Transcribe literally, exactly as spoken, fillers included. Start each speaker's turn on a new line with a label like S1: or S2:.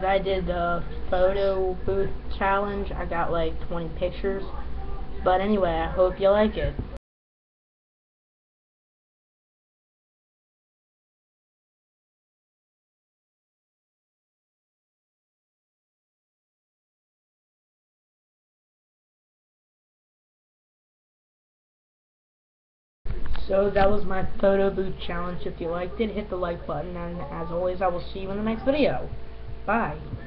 S1: I did the photo booth challenge. I got like twenty pictures. But anyway, I hope you like it. So that was my photo booth challenge. If you liked it, hit the like button, and as always, I will see you in the next video. Bye.